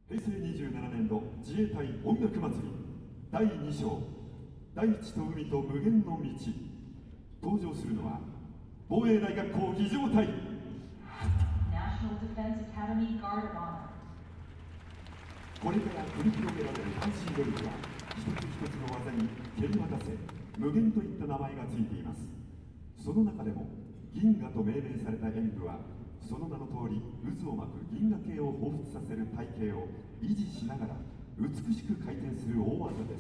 平成27年度自衛隊音楽祭り第2章大地と海と無限の道。登場するのは防衛大学校儀仗隊。 National Defense Academy Guard of Honor。 これから繰り広げられる監視ドリルは一つ一つの技に蹴り渡せ無限といった名前がついています。その中でも銀河と命名された演武はその名の通り渦を巻く銀河系を彷彿させる体型を維持しながら美しく回転する大技です。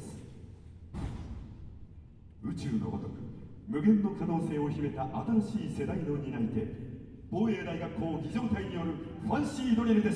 宇宙のごとく無限の可能性を秘めた新しい世代の担い手、防衛大学校儀仗隊によるファンシードリルです。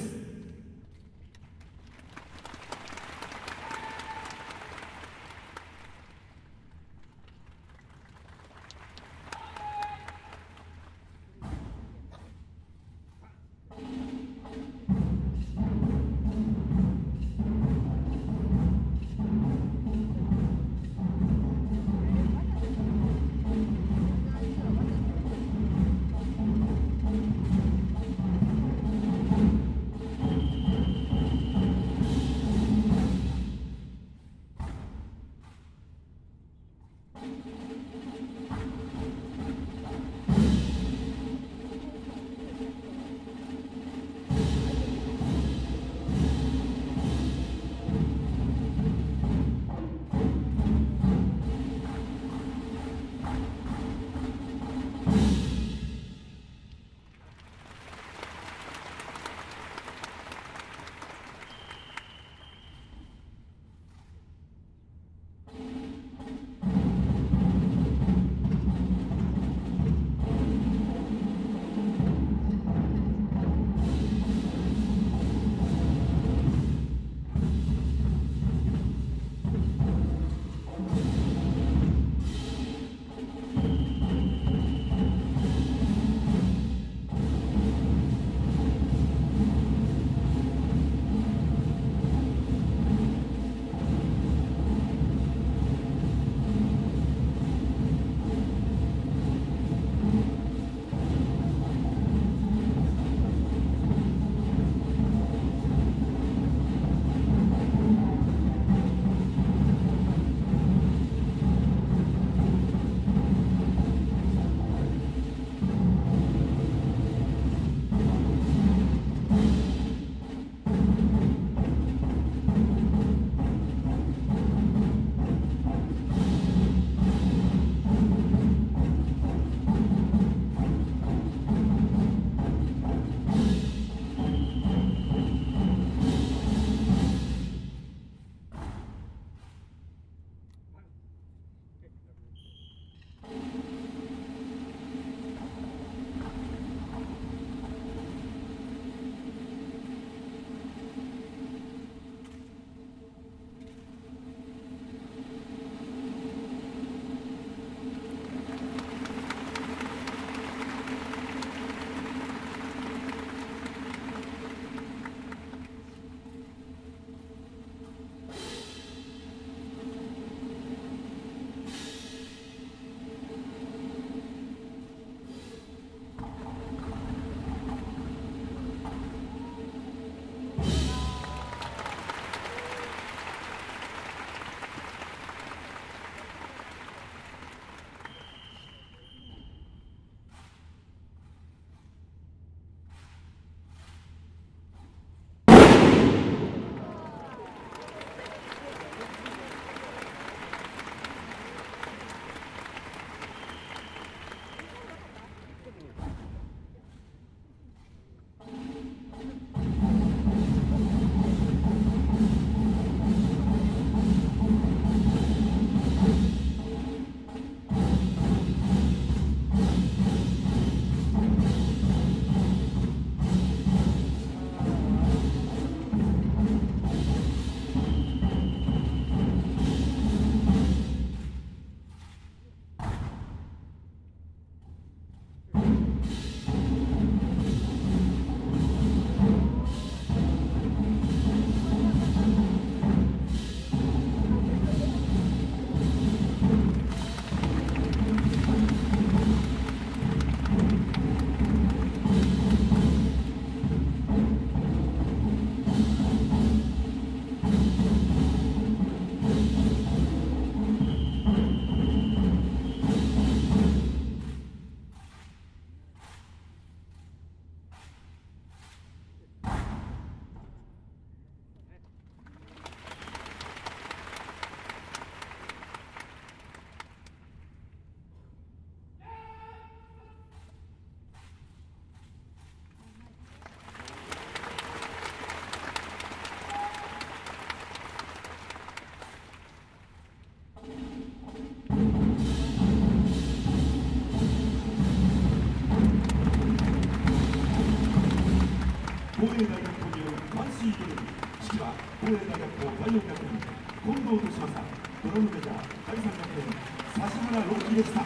大学校第4学年近藤利正、ドラムメジャー第3学年指原朗希でした。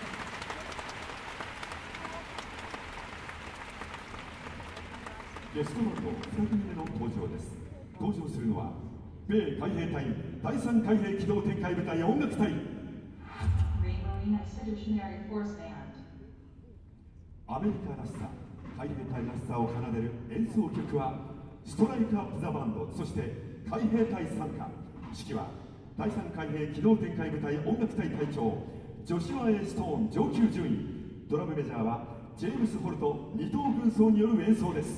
ゲストバンド2組目の登場です。登場するのは米海兵隊第3海兵機動展開部隊音楽隊。 Marine Expeditionary Force Band. アメリカらしさ、海兵隊らしさを奏でる演奏曲はストライクアップ・ザ・バンド、そして海兵隊参加。指揮は第3海兵機動展開部隊音楽隊隊長ジョシュア・エストーン上級順位。ドラムメジャーはジェームス・ホルト二等軍曹による演奏です。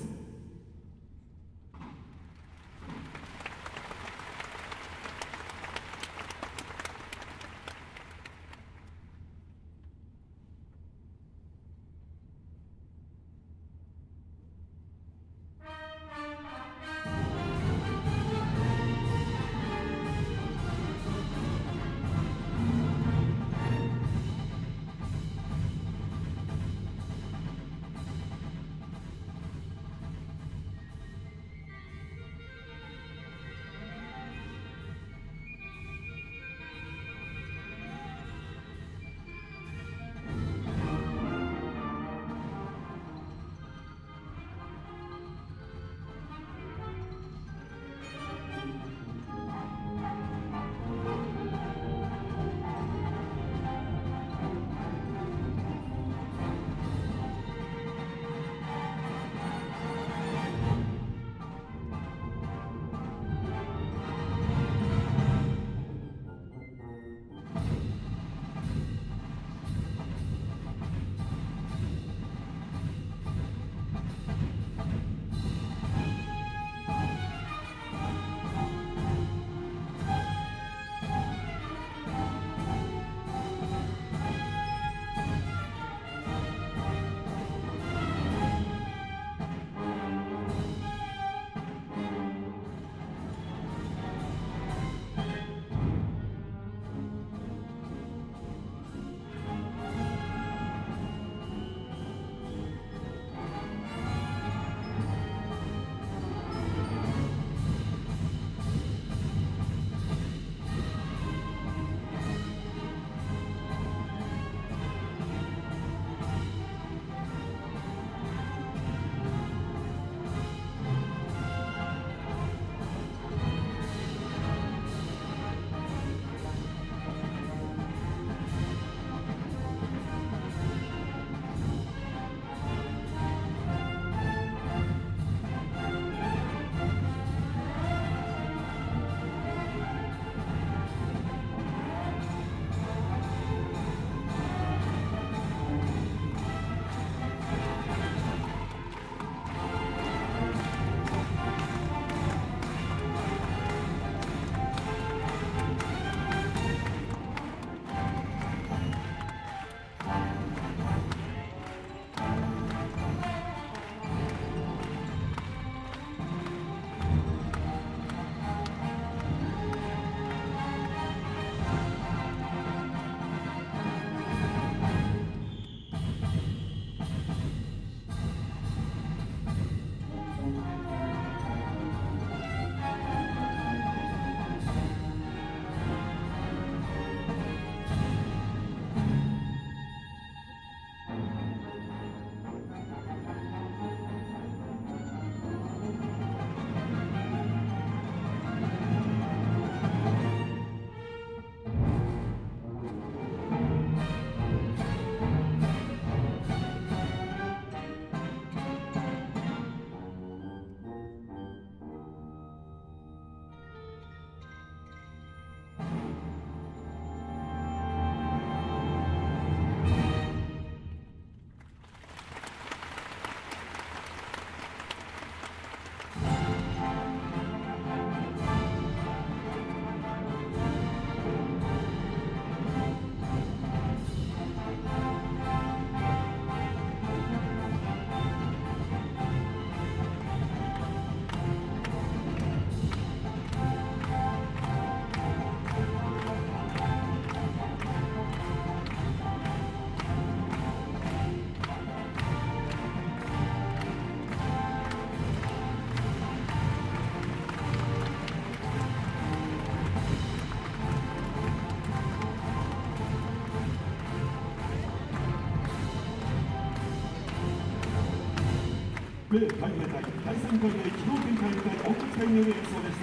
米海兵隊第3回目機動展開部隊音楽隊による演奏でした。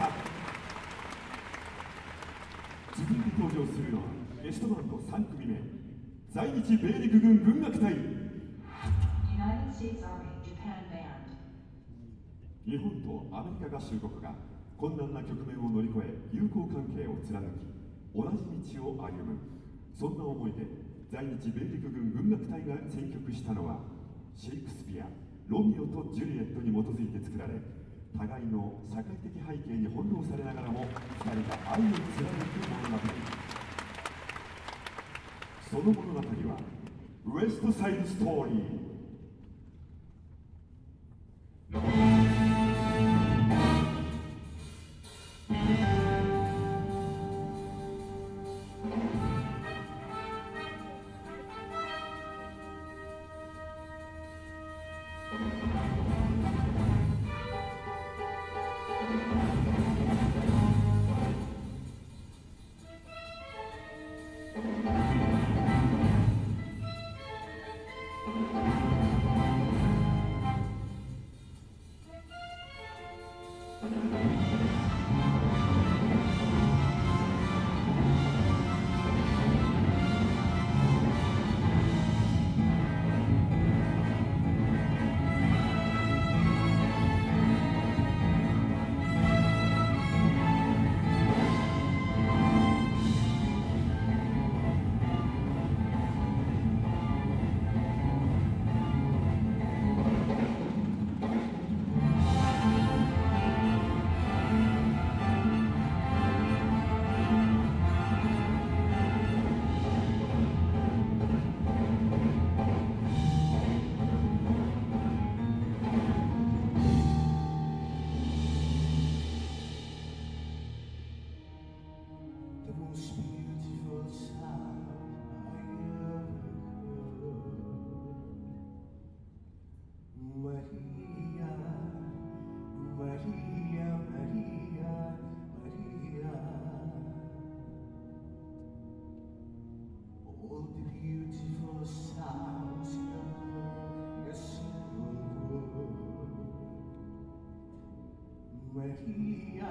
続いて登場するのはゲストバンド3組目、在日米陸軍軍楽隊。 United States Army Japan Band. 日本とアメリカ合衆国が困難な局面を乗り越え友好関係を貫き同じ道を歩む、そんな思いで在日米陸軍軍楽隊が選曲したのはシェイクスピア「ロミオとジュリエット」に基づいて作られ、互いの社会的背景に翻弄されながらも2人が愛を貫く物語。その物語はウエストサイドストーリー。 Maria,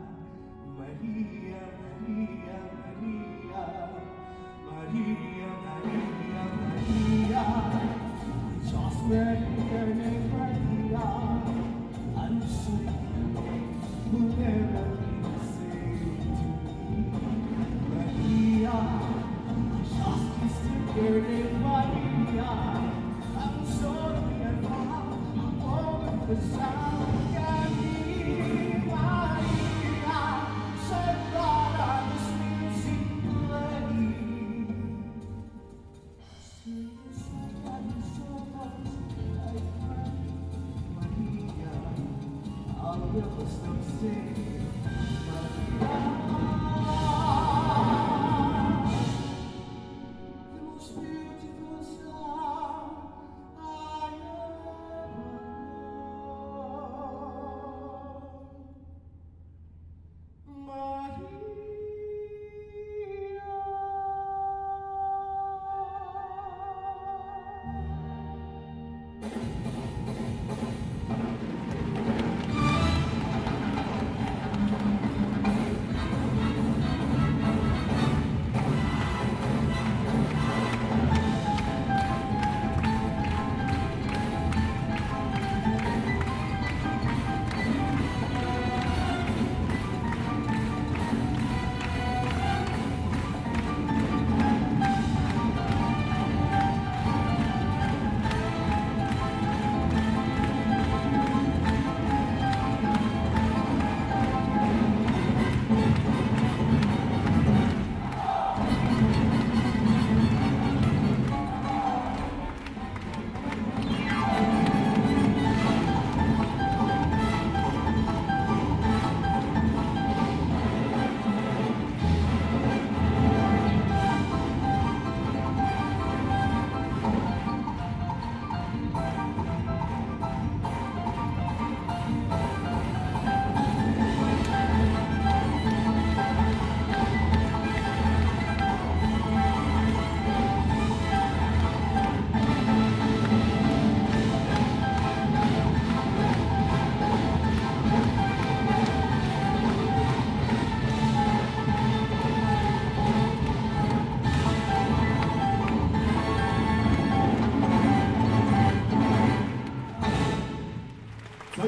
Maria, Maria, Maria, Maria, Maria, Maria, just make her name Maria, and she will never be the same to me. Maria, just kissed her name Maria, I'm sorry I found a moment for sound can be.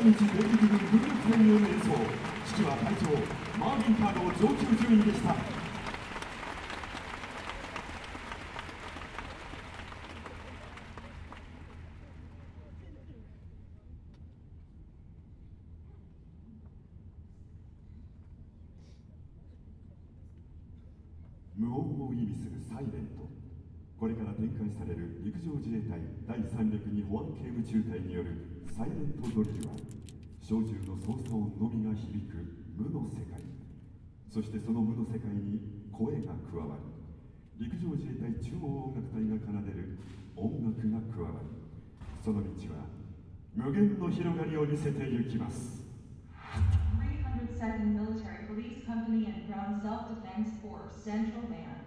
日米陸軍武力隊による演奏、指揮は隊長マーヴィン・カード上級順位でした。無音を意味するサイレント。これから展開される陸上自衛隊第302保安警務中隊によるサイレントドリルは、小銃の操作音のみが響く無の世界、そしてその無の世界に声が加わり、陸上自衛隊中央音楽隊が奏でる音楽が加わり、その道は無限の広がりを見せてゆきます。 302nd Military Police Company and Ground Self-Defense Force Central Band.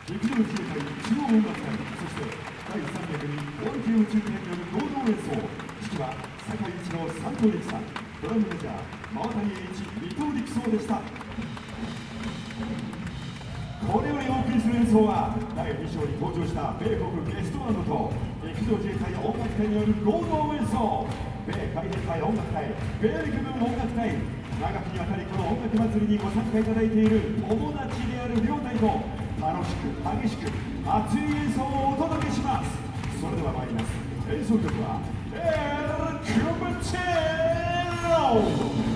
陸上自衛隊中央音楽隊、そして第302保安系宇宙隊による合同演奏。指揮は世界一の三藤力さん、ドラムメジャー馬渡栄一、伊藤陸曹でした。これよりお送りする演奏は第2章に登場した米国ゲストバンドと陸上自衛隊音楽隊による合同演奏。米海兵隊音楽隊、米陸軍音楽隊、長きにわたりこの音楽祭りにご参加いただいている友達である両隊と楽しく激しく熱い演奏をお届けします。それでは参ります。演奏曲はエル・キュバチェロ。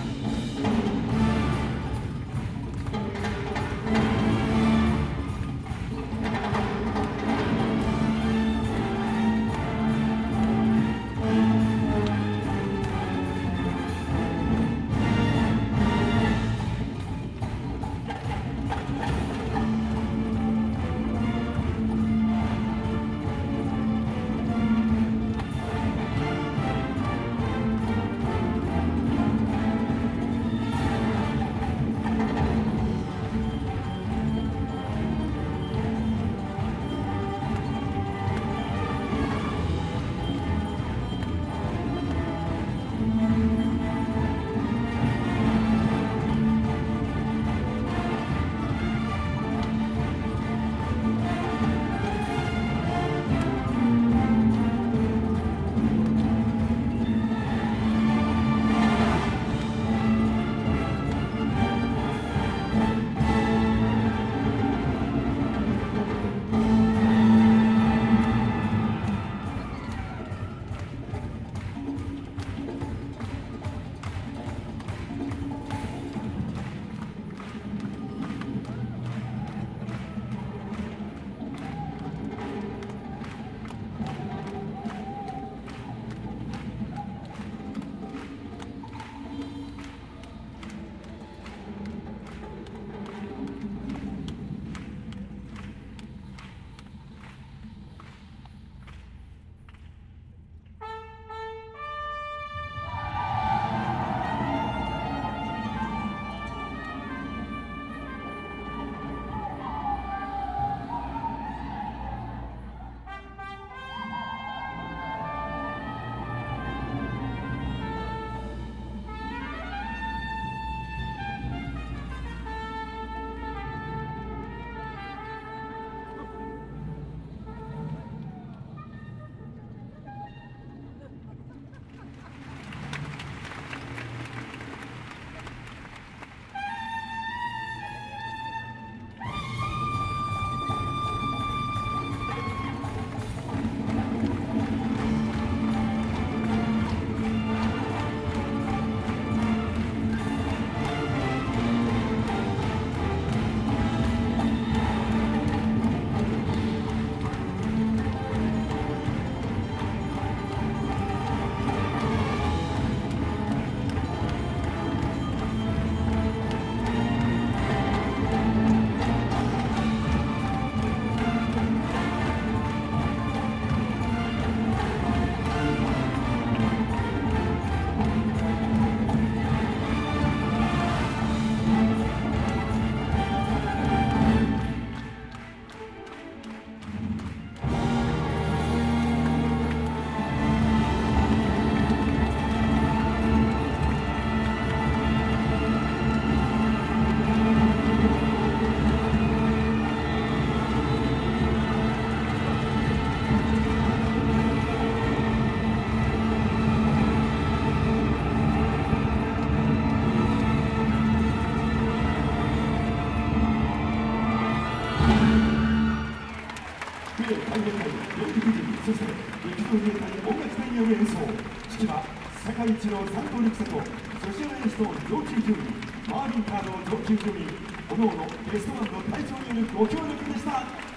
そして陸上自衛隊音楽隊による演奏。指揮は世界一の三藤陸佐とソシアルエンスト上級順位マーヴィンカード上級順位、各々ゲストバンド隊長によるご協力でした。